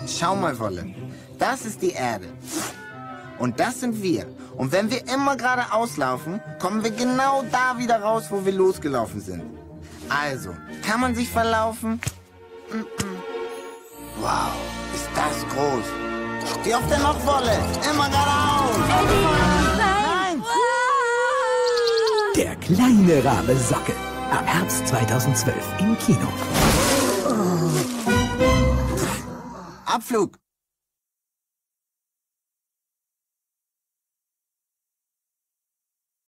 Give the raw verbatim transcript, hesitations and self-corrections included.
Schau mal, Wolle. Das ist die Erde. Und das sind wir. Und wenn wir immer geradeaus laufen, kommen wir genau da wieder raus, wo wir losgelaufen sind. Also, kann man sich verlaufen? Wow, ist das groß. Wie oft denn noch, Wolle? Immer geradeaus. Nein! Der kleine Rabe Socke. Ab Herbst zweitausendzwölf im Kino. Abflug.